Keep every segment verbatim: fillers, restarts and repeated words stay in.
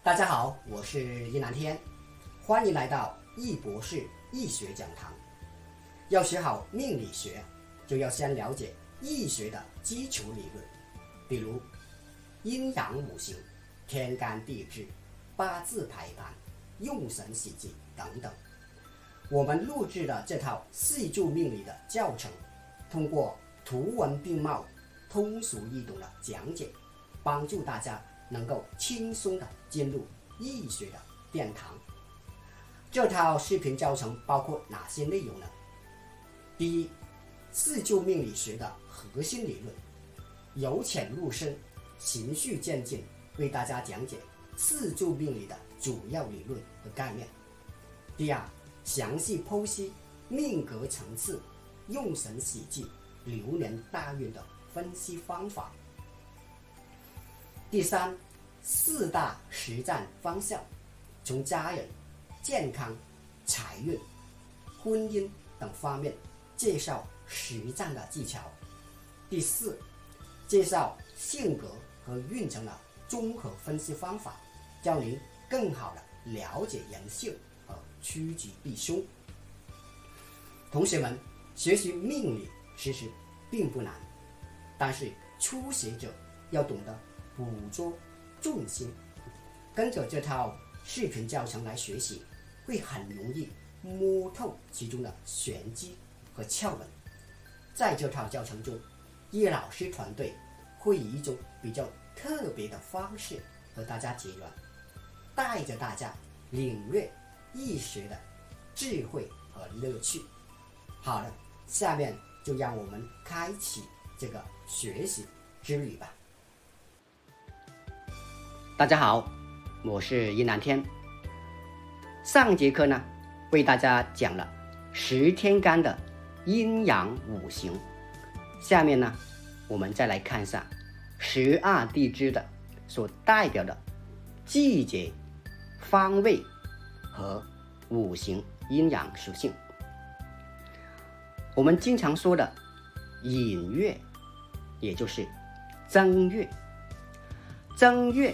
大家好，我是易南天，欢迎来到易博士易学讲堂。要学好命理学，就要先了解易学的基础理论，比如阴阳五行、天干地支、八字排盘、用神喜忌等等。我们录制的这套四柱命理的教程，通过图文并茂、通俗易懂的讲解，帮助大家能够轻松的进入易学的殿堂。这套视频教程包括哪些内容呢？第一，四柱命理学的核心理论，由浅入深，循序渐进，为大家讲解四柱命理的主要理论和概念。第二，详细剖析命格层次、用神喜忌、流年大运的分析方法。第三，四大实战方向，从家人、健康、财运、婚姻等方面介绍实战的技巧。第四，介绍性格和运程的综合分析方法，教您更好的了解人性和趋吉避凶。同学们，学习命理其实并不难，但是初学者要懂得捕捉重心，跟着这套视频教程来学习，会很容易摸透其中的玄机和窍门。在这套教程中，叶老师团队会以一种比较特别的方式和大家结缘，带着大家领略易学的智慧和乐趣。好了，下面就让我们开启这个学习之旅吧。大家好，我是易南天。上节课呢，为大家讲了十天干的阴阳五行，下面呢，我们再来看一下十二地支的所代表的季节、方位和五行阴阳属性。我们经常说的寅月，也就是正月，正月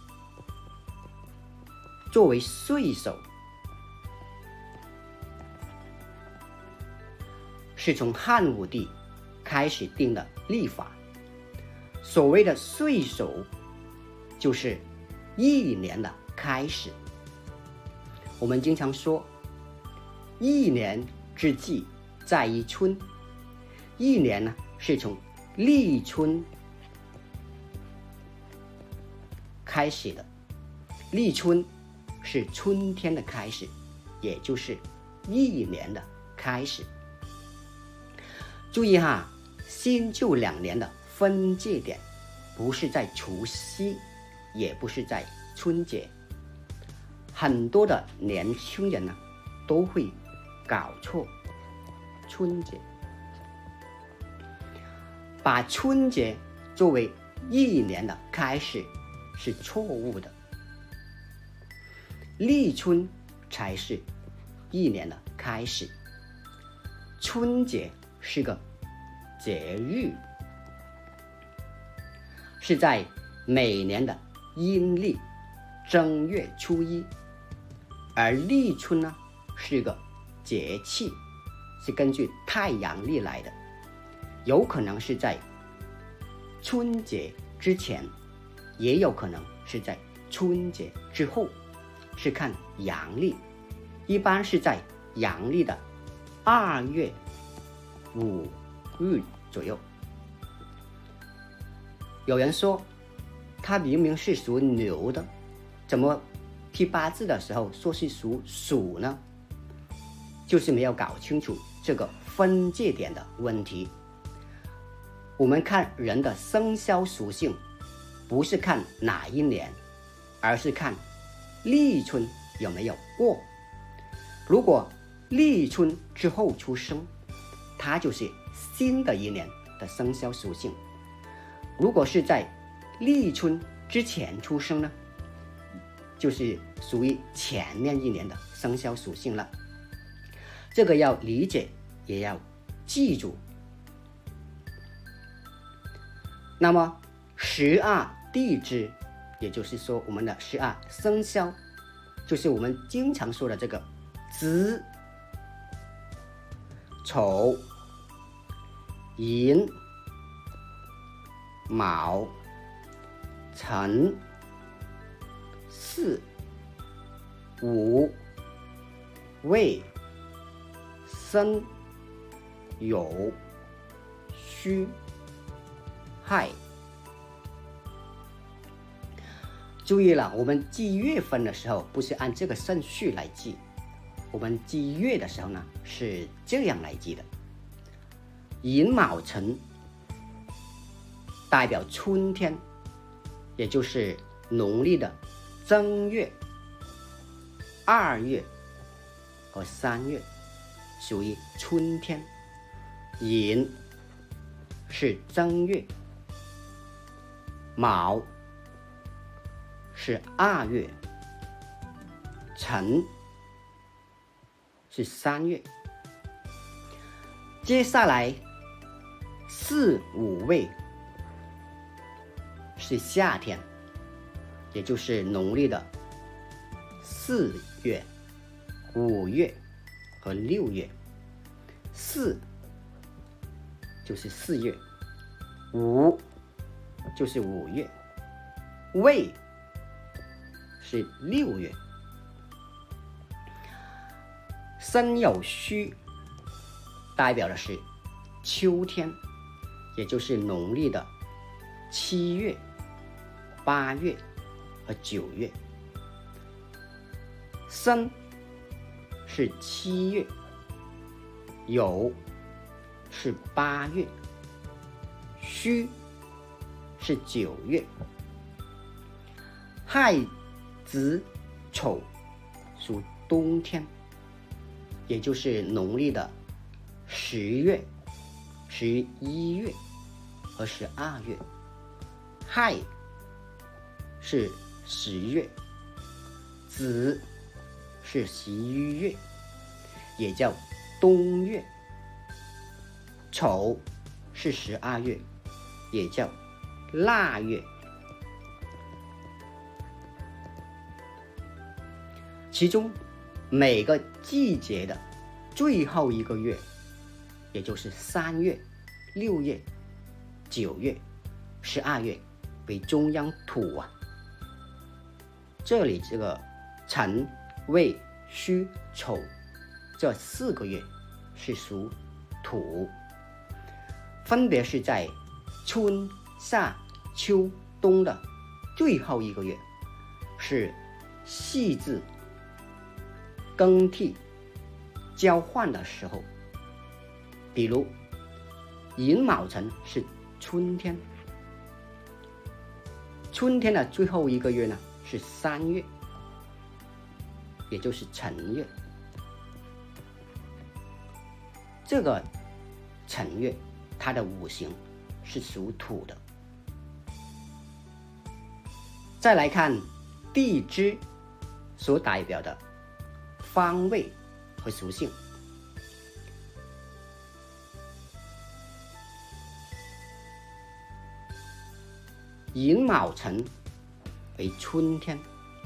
作为岁首，是从汉武帝开始定的历法。所谓的岁首，就是一年的开始。我们经常说，一年之计在于春。一年呢，是从立春开始的。立春是春天的开始，也就是一年的开始。注意哈，新旧两年的分界点不是在除夕，也不是在春节。很多的年轻人呢，都会搞错春节，把春节作为一年的开始是错误的。立春才是一年的开始，春节是个节日，是在每年的阴历正月初一，而立春呢是个节气，是根据太阳历来的，有可能是在春节之前，也有可能是在春节之后，是看阳历，一般是在阳历的二月五日左右。有人说，他明明是属牛的，怎么批八字的时候说是属鼠呢？就是没有搞清楚这个分界点的问题。我们看人的生肖属性，不是看哪一年，而是看立春有没有过。如果立春之后出生，它就是新的一年的生肖属性；如果是在立春之前出生呢，就是属于前面一年的生肖属性了。这个要理解，也要记住。那么十二地支也就是说我们的十二生肖，就是我们经常说的这个子、丑、寅、卯、辰、巳、午、未、申、酉、戌、亥。注意了，我们记月份的时候不是按这个顺序来记，我们记月的时候呢是这样来记的。寅卯辰代表春天，也就是农历的正月、二月和三月，属于春天。寅是正月，卯是二月，辰是三月。接下来四五位是夏天，也就是农历的四月、五月和六月。四就是四月，五就是五月，未是六月。申酉戌代表的是秋天，也就是农历的七月、八月和九月。申是七月，酉是八月，戌是九月。亥子丑属冬天，也就是农历的十月、十一月和十二月。亥是十月，子是十一月，也叫冬月。丑是十二月，也叫腊月。其中每个季节的最后一个月，也就是三月、六月、九月、十二月为中央土啊。这里这个辰、未、戌、丑这四个月是属土，分别是在春、夏、秋、冬的最后一个月，是细致更替交换的时候。比如寅卯辰是春天，春天的最后一个月呢是三月，也就是辰月。这个辰月它的五行是属土的。再来看地支所代表的方位和属性。寅卯辰为春天，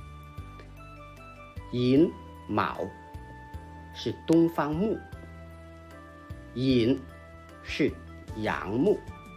寅卯是东方木，寅是阳木，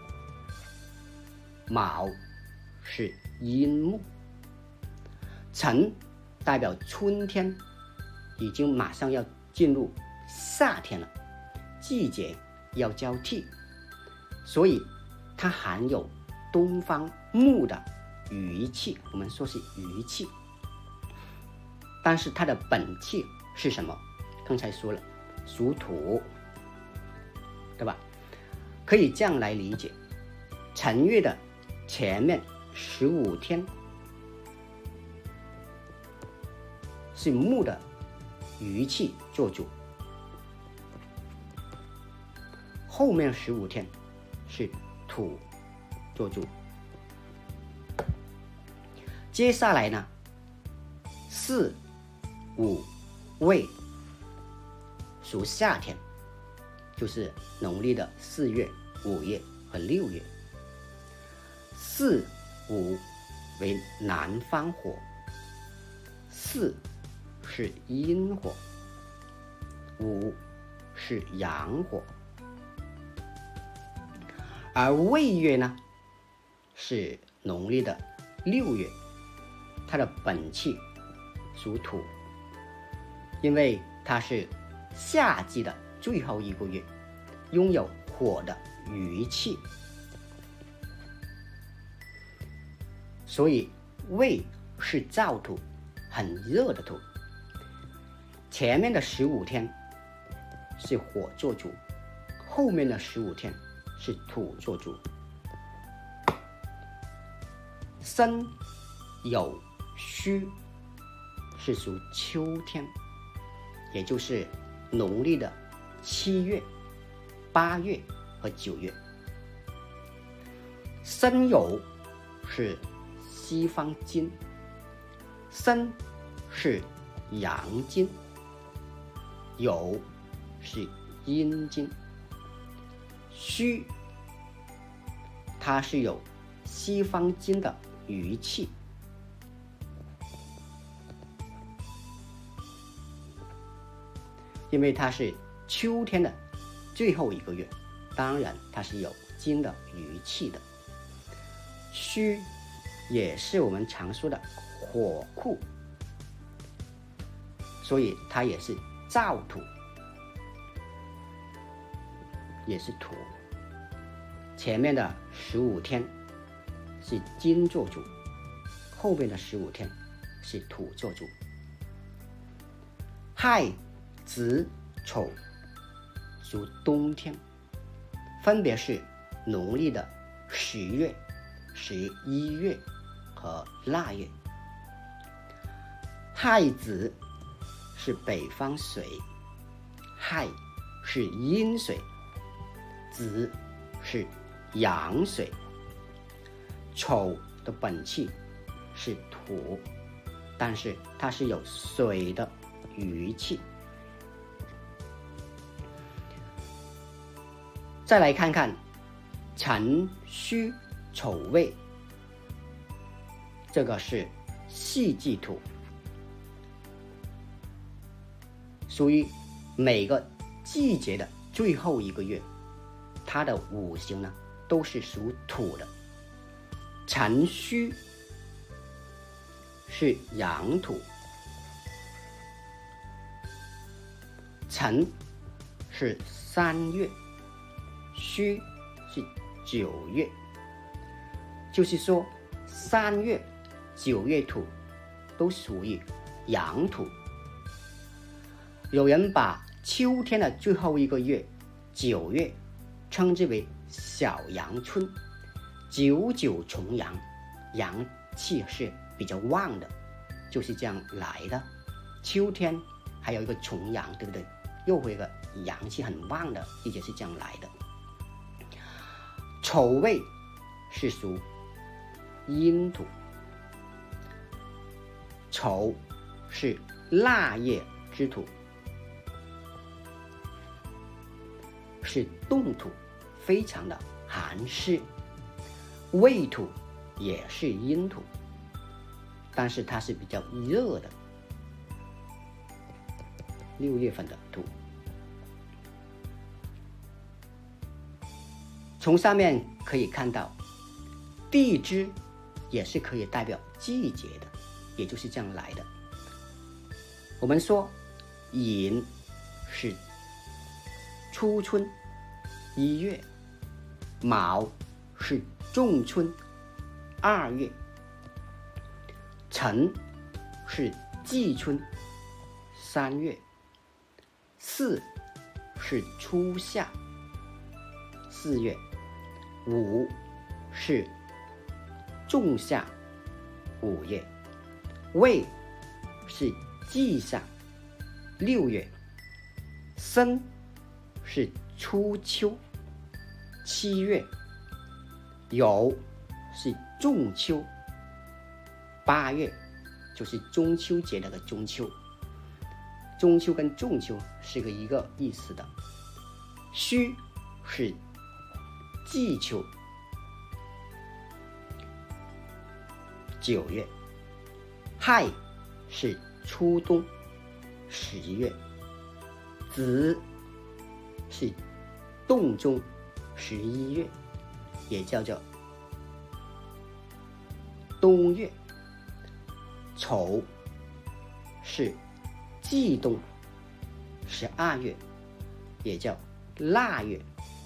卯是阴木。辰代表春天，已经马上要进入夏天了，季节要交替，所以它含有东方木的余气，我们说是余气。但是它的本气是什么？刚才说了，属土，对吧？可以这样来理解，辰月的前面十五天是木的余气做主，后面十五天是土做主。接下来呢，四、五、未属夏天，就是农历的四月、五月和六月。四、五为南方火，巳是阴火，午是阳火，而未月呢是农历的六月，它的本气属土，因为它是夏季的最后一个月，拥有火的余气，所以未是燥土，很热的土。前面的十五天是火做主，后面的十五天是土做主。申酉戌是属秋天，也就是农历的七月、八月和九月。申酉是西方经，申是阳经，酉是阴经，戌它是有西方经的余气。因为它是秋天的最后一个月，当然它是有金的余气的。戌也是我们常说的火库，所以它也是燥土，也是土。前面的十五天是金做主，后面的十五天是土做主。亥、子、丑属冬天，分别是农历的十月、十一月和腊月。亥子是北方水，亥是阴水，子是阳水。丑的本气是土，但是它是有水的余气。再来看看辰戌丑未，这个是系忌土，属于每个季节的最后一个月，它的五行呢都是属土的。辰戌是阳土，辰是三月，戌是九月，就是说三月、九月土都属于阳土。有人把秋天的最后一个月九月称之为小阳春，九九重阳，阳气是比较旺的，就是这样来的。秋天还有一个重阳，对不对？又会一个阳气很旺的季节是这样来的。丑未是属阴土，丑是腊月之土，是冻土，非常的寒湿。未土也是阴土，但是它是比较热的，六月份的土。从上面可以看到，地支也是可以代表季节的，也就是这样来的。我们说寅是初春一月，卯是仲春二月，辰是季春三月，巳是初夏四月，午是仲夏五月，未是季夏六月，申是初秋七月，酉是仲秋八月，就是中秋节那个中秋。中秋跟仲秋是个一个意思的。戌是季秋， 九月，亥是初冬十月，子是冬中十一月，也叫做冬月。丑是季冬十二月，也叫腊月。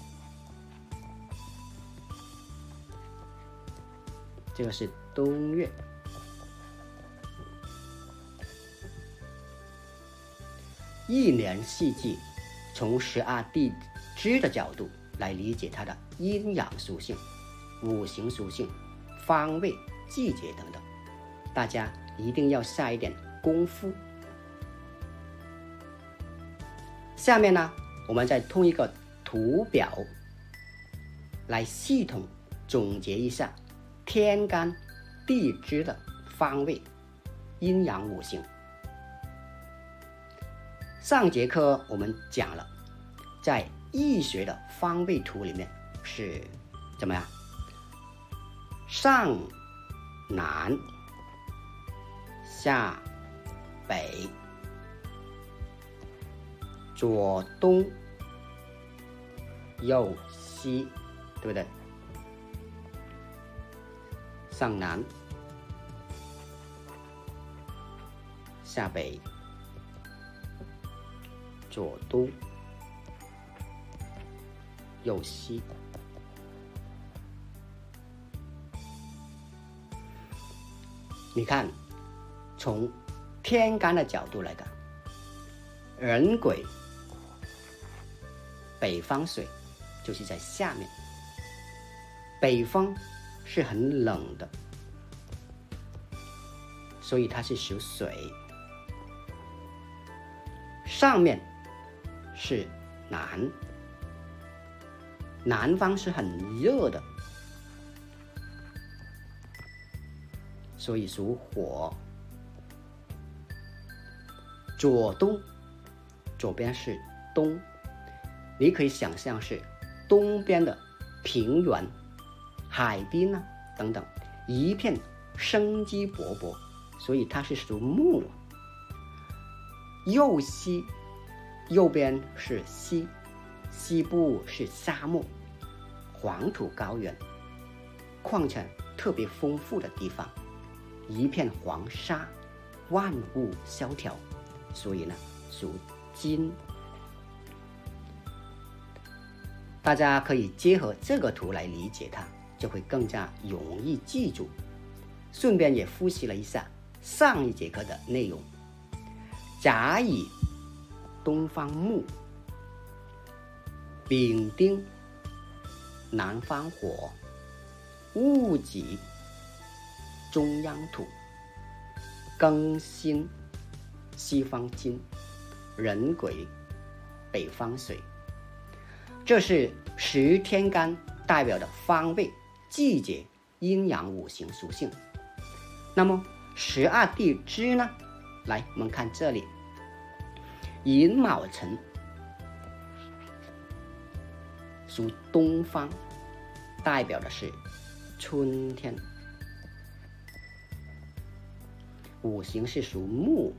这个是冬月。一年四季，从十二地支的角度来理解它的阴阳属性、五行属性、方位、季节等等，大家一定要下一点功夫。下面呢，我们再通一个图表来系统总结一下天干地支的方位、阴阳五行。上节课我们讲了，在易学的方位图里面是怎么样？上南下北左东右西，对不对？上南下北左东右西。你看，从天干的角度来看，壬癸北方水就是在下面，北方是很冷的，所以它是属水。上面是南，南方是很热的，所以属火。左东，左边是东，你可以想象是东边的平原、海滨啊等等，一片生机勃勃，所以它是属木。右西，右边是西，西部是沙漠、黄土高原、矿产特别丰富的地方，一片黄沙，万物萧条，所以呢属金。大家可以结合这个图来理解它，就会更加容易记住。顺便也复习了一下上一节课的内容。甲乙东方木，丙丁南方火，戊己中央土，庚辛西方金，壬癸北方水。这是十天干代表的方位、季节、阴阳五行属性。那么十二地支呢？来，我们看这里，寅卯辰属东方，代表的是春天。五行是属木，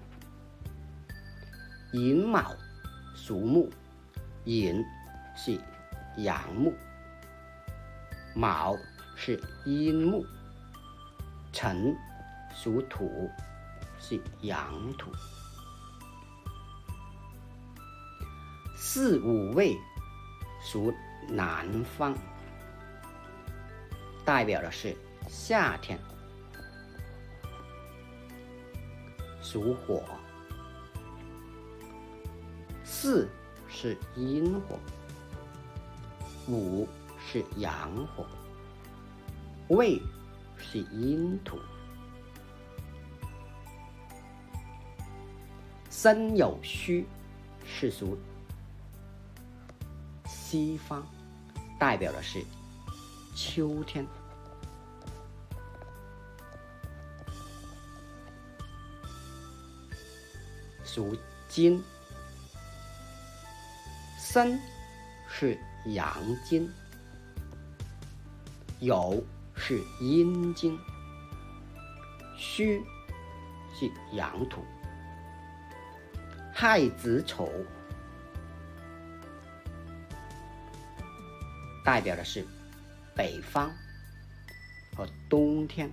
寅卯属木，寅是阳木，卯是阴木，辰属土，是阳土。四五位属南方，代表的是夏天，属火。四是阴火，五是阳火，未是阴土。申酉戌是属西方，代表的是秋天。属金，申是阳金，酉是阴金， 戌是阳土，亥子丑代表的是北方和冬天。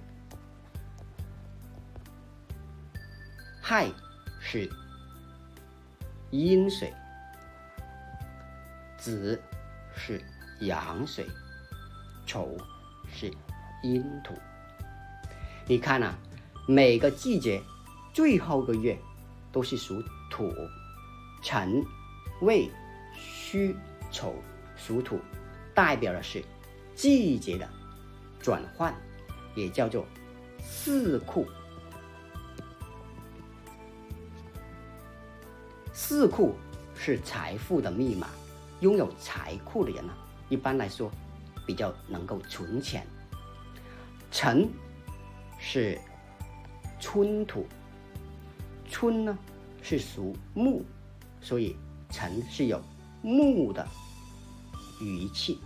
亥是阴水，子是阳水，丑是阴土。你看啊，每个季节最后个月都是属土，辰、未、戌、丑属土，代表的是季节的转换，也叫做四库。四库是财富的密码，拥有财库的人呢，一般来说比较能够存钱。辰是春土，春呢是属木，所以辰是有木的余气。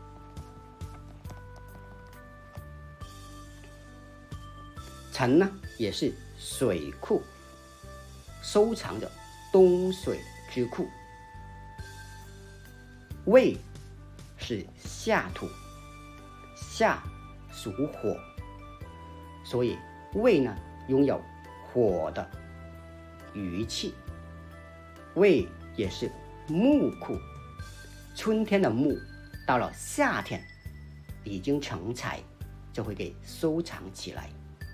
辰呢也是水库，收藏着冬水之库。未是夏土，夏属火，所以未呢拥有火的余气。未也是木库，春天的木到了夏天已经成材，就会给收藏起来。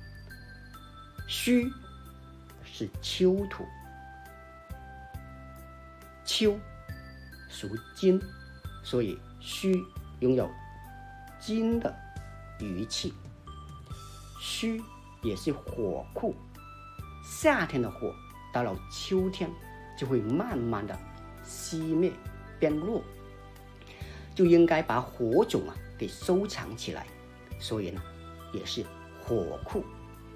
戌是秋土，秋属金，所以戌拥有金的余气。戌也是火库，夏天的火到了秋天就会慢慢的熄灭变弱，就应该把火种啊给收藏起来，所以呢也是火库。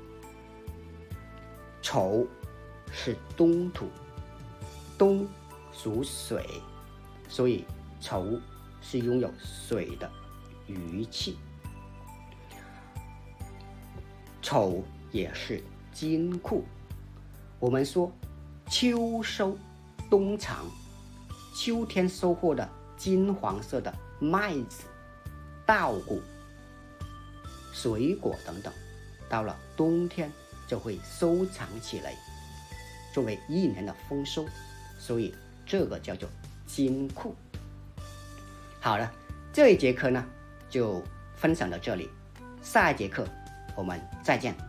丑是冬土，冬属水，所以丑是拥有水的余气。丑也是金库。我们说秋收冬藏，秋天收获的金黄色的麦子、稻谷、水果等等，到了冬天就会收藏起来，作为一年的丰收，所以这个叫做金库。好了，这一节课呢就分享到这里，下一节课我们再见。